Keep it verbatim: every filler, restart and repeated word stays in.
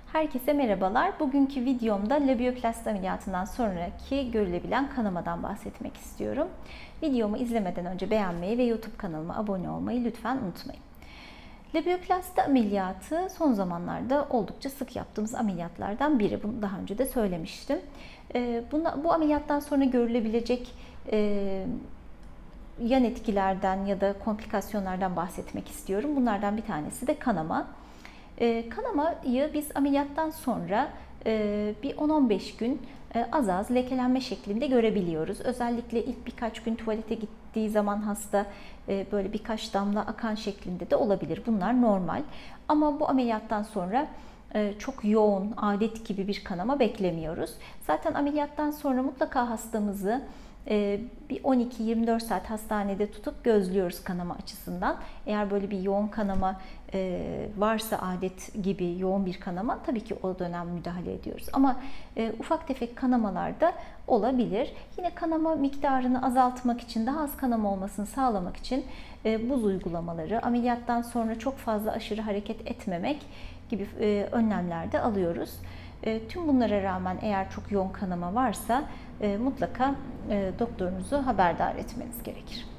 Herkese merhabalar. Bugünkü videomda labioplasti ameliyatından sonraki görülebilen kanamadan bahsetmek istiyorum. Videomu izlemeden önce beğenmeyi ve YouTube kanalıma abone olmayı lütfen unutmayın. Labioplasti ameliyatı son zamanlarda oldukça sık yaptığımız ameliyatlardan biri. Bunu daha önce de söylemiştim. Buna, bu ameliyattan sonra görülebilecek e, yan etkilerden ya da komplikasyonlardan bahsetmek istiyorum. Bunlardan bir tanesi de kanama. E, kanamayı biz ameliyattan sonra e, bir on on beş gün e, az az lekelenme şeklinde görebiliyoruz. Özellikle ilk birkaç gün tuvalete gittiği zaman hasta e, böyle birkaç damla akan şeklinde de olabilir. Bunlar normal. Ama bu ameliyattan sonra e, çok yoğun, adet gibi bir kanama beklemiyoruz. Zaten ameliyattan sonra mutlaka hastamızı bir on iki yirmi dört saat hastanede tutup gözlüyoruz kanama açısından. Eğer böyle bir yoğun kanama varsa, adet gibi yoğun bir kanama, tabii ki o dönem müdahale ediyoruz. Ama ufak tefek kanamalar da olabilir. Yine kanama miktarını azaltmak için, daha az kanama olmasını sağlamak için buz uygulamaları, ameliyattan sonra çok fazla aşırı hareket etmemek gibi önlemler de alıyoruz. Tüm bunlara rağmen eğer çok yoğun kanama varsa mutlaka doktorunuzu haberdar etmeniz gerekir.